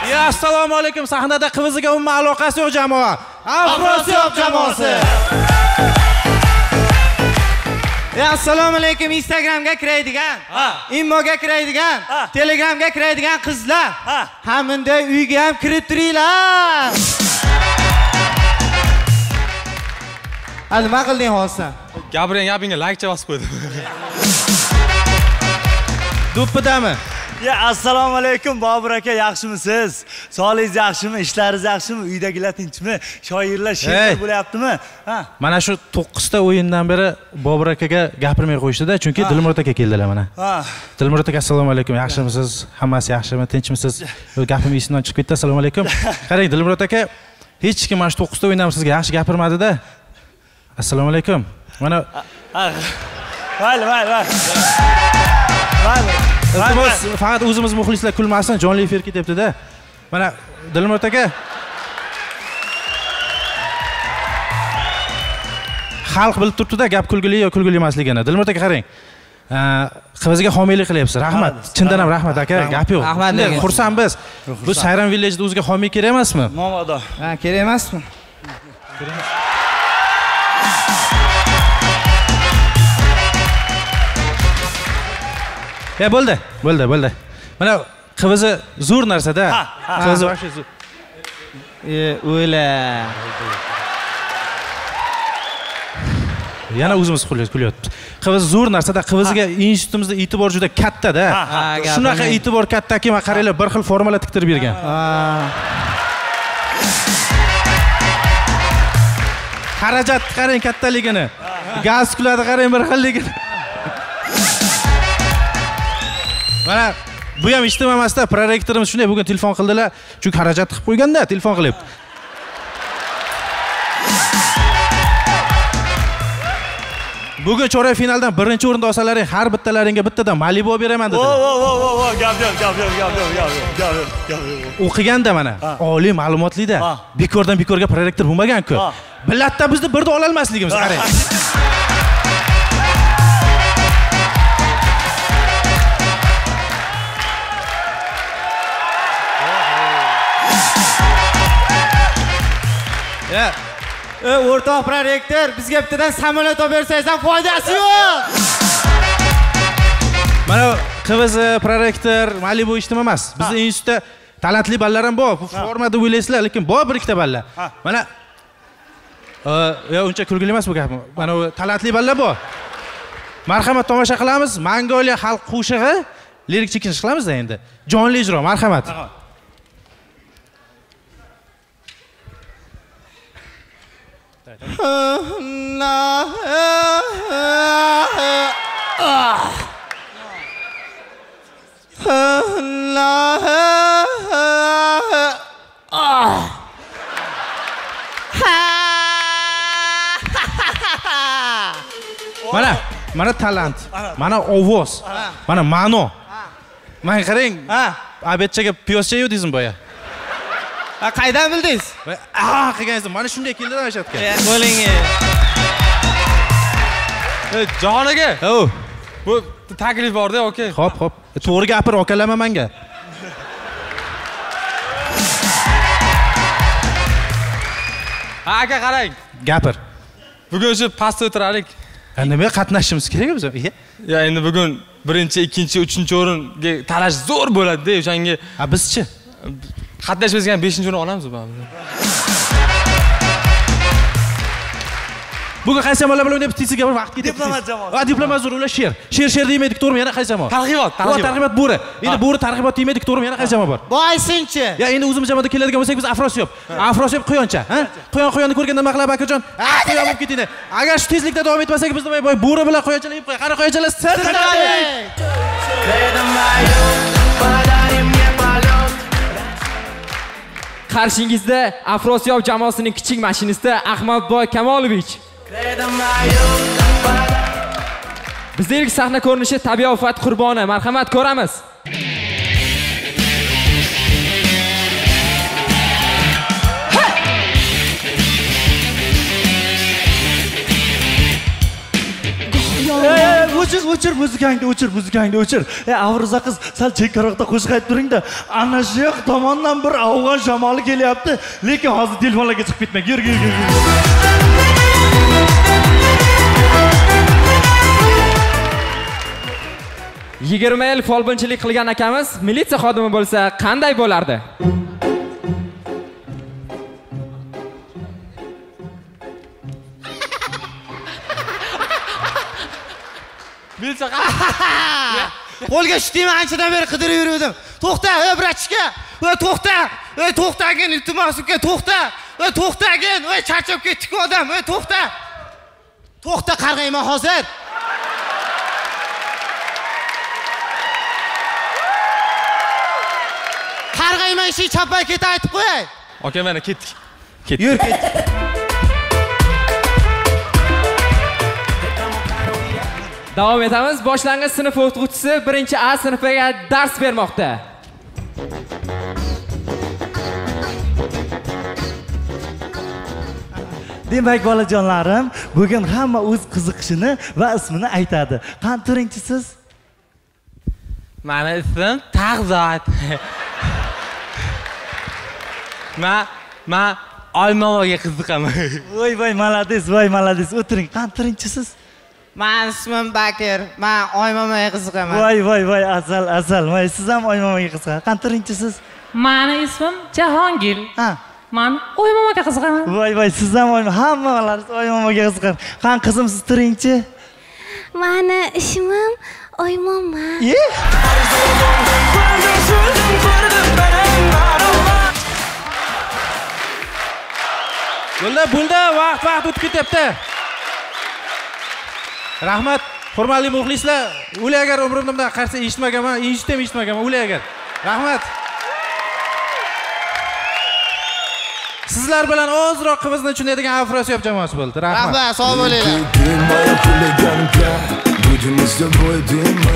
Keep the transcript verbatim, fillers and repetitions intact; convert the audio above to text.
Ya assalomu alaykum. Sahnada qiviziga umuman aloqasi yo'q jamoa. Afrosiyob jamoasi. Ya assalomu alaykum. Instagramga kiradigan, Immoga kiradigan, Telegramga kiradigan qizlar. Hamda uyga ham kirib turinglar. Hadi nima qilding hozir? Gapiring, gapingga like bosib qo'ydim. Do'ppidami? Ya assalomu alaykum Bobur aka, yaxshimisiz? Sog'ligingiz yaxshimi? Ishlaringiz yaxshimi? Uydagilar tinchmi? Shoirlar she'rlar bo'layaptimi? Ha. Mana shu to'qqiz ta o'yindan beri Bobur akaga gapirmay qo'yishdi-da, chunki Dilmurod aka keldilar mana. Ha. Dilmurod aka assalomu alaykum, yaxshimisiz? Hammasi yaxshimi? Tinchmisiz? Gapim esimdan chiqib ketdi. Assalomu alaykum. Qarang, Dilmurod aka hech kim mana shu to'qqiz ta o'yindan sizga yaxshi gapirmadi-da. Assalomu alaykum. Mana Mayli, mayli, mayli. Mayli. Iltimos, faqat o'zimiz muxlislar kulmasin, jonli efir ketyapti-da. Mana Dilmurod aka xalq bilib turibdi-da, gap kulgili yo kulgili emasligini. Dilmurod aka qarang. Qiviziga homiylik qilyapsiz. Rahmat. Chindan ham rahmat aka. Gap yo'q. Rahmat. Xursand biz. Bu Sayram Village'da o'ziga homiy kerak emasmi? Momodo. Ha, kerak emasmi? Ya bo'ldi, bo'ldi, bo'ldi. Mana qivizi zo'r narsa-da. Qivizi vaqti zo'r. E, o'yla. Yana o'zimiz kulyapmiz. Qiviz zo'r narsa-da. Qiviziga institutimizda e'tibor juda katta-da. Shunaqa e'tibor kattaki, men qaranglar, bir xil formalar tiktirib bergan. Xarajat qarang kattaligini. Gaz kuladi qarang bir xilligini. Mana bu ham eshitmamasda prorektorimiz shunday bugun telefon qildilar. Chunki xarajat qilib qo'yganda, telefon qilib. Bugun chorak finaldan birinchi o'rinda olsalaring, har bittalaringga bittadan Malibu beraman dedi. Vo, vo, vo, vo, gap yo'q, gap yo'q, gap yo'q, gap yo'q, gap yo'q, gap yo'q. O'qiganda mana, oliy ma'lumotli-da. Bekordan bekorga prorektor bo'lmagan-ku. Bilatda bizni birda ola olmasligimiz qarang. Ya, o'rtoq prorektor, bizga bittadan samolyot olib bersangiz ham foydasi yo'q. Mana qiviz prorektor Malibu eshitma emas. Bizning institutda talantli ballar ham bor. Bu formada o'ylaysizlar, lekin bor bir ikkita ballar. Mana yo uncha kulgili emas bu gap. Mana talantli ballar bor. Marhamat tomosha qilamiz. Mongoliya xalq qo'shig'i lirik chekinish qilamiz-da endi. Jonli ijro, marhamat. Mana, mana talant, mana ovoz, mana ma'no. Mana qarang, abetchaga piyozcha yedingizmi boya? Ha, qaydan bildingiz? Ah, qilganingiz, mana shunday keldi Rashadga. Bo'ling. Ey, Jon aka. O, bu taklif bor-da, okey. Xo'p, xo'p. To'g'ri gapir, okalama menga. Ha, aka qarang. Gapir. Bugun shu pastda o'tiralik. Nima qatnashimiz kerak biz? Ya endi bugun birinchi, ikkinchi, uchinchi o'ringa talash zo'r bo'ladi-da, o'shanga. Ha, bizchi? Qatnashimizga beshinchi o'rin olamiz bu. Bugun qaysi jamoalar bilan o'ynayapsiz? Tezga bir vaqt ketyapti. Diplomat jamoasi. Ha, diplomat zo'r, ular she'r. She'r she'r demaydik, to'g'rimi? Yana qaysi jamoa? Targ'ibot, targ'ibot. Targ'ibot bo'ri. Endi bo'ri targ'ibot demaydik, to'g'rimi? Yana qaysi jamoa bor? Boysinchi. Ya endi o'zimiz jamoada keladigan bo'lsak, biz Afrosiyob. Afrosiyob quyoncha, ha? Quyon quyonni ko'rganda nima qiladi akajon? Ha, quyon bo'lib ketinglar. Agar shu tezlikda davom etmasak, biz nima boy bo'ri bilan quyonchalar yeb qo'y. Qani quyonchalar Qarshingizda Afrosiyob jamoasining kichik mashinisti Ahmadboy Kamolovich. Bizda ilk sahna ko'rinishi tabiiy ofat qurboni. Marhamat, ko'ramiz. Ey, o'chir, o'chir, muzikangni o'chir, muzikangni o'chir. Ey, Avruza qiz, sal chekkaroqda qo'shiq aytib turing-da. Ana shu yoq tomondan bir afg'on shamoli kelyapti, lekin hozir telefonlarga chiqib ketmang. Yur, yur, yur. yigirma yil folbinchilik qilgan akamiz militsiya xodimi bo'lsa qanday bo'lardi? Militsiya qo'lga shtimi anchadan beri qidirib yurdim. To'xta, ey brachka. Ey to'xta. Ey to'xtagin, iltimos uka, to'xta. Ey to'xtagin, ey charchab ketdik odam. Ey to'xta. To'xta, qarg'ayman hozir. Qarg'ayman, ishi chapay ket aytib qo'y. Aka, mana ketdik. Ketdik. Yur, ketdik. Davom etamiz. Boshlang'ich sinf o'qituvchisi birinchi A sinfiga dars bermoqda. Demak, bolajonlarim, bugun hamma o'z qiziqishini va ismini aytadi. Qani turingchisiz? Mani ismim Tag'zot. Ma, ma Oymomaga qiziqaman. Voy, voy, malades, voy, malades. O'tiring. Qani turingchisiz? Men ismim Bakir. Men Oymomaga qiziqaman. Voy, voy, voy, asal, asal. Voy, siz ham Oymomaga qiziqasiz. Qani turingchisiz? Meni ismim Jahongir. Ha. Men Oymomaga qiziqaman. Voy, voy, siz ham Oymoma, hammalaringiz Oymomaga qiziqasiz. Qani qizim, siz turingchi? Meni ismim Oymoma. Ye? Bo'ldi, bo'ldi, vaqt vaqt o'tib ketyapti. Rahmat, hurmatli muxlislar. O'lay agar umrimda bunday qarsa eshitmaganman, eshitdim eshitmaganman, o'lay agar. Rahmat. Sizlar bilan ozroq qizni tushunadigan Afrosiyop jamoasi bo'ldi. Rahmat. Rahmat, sog' bo'linglar.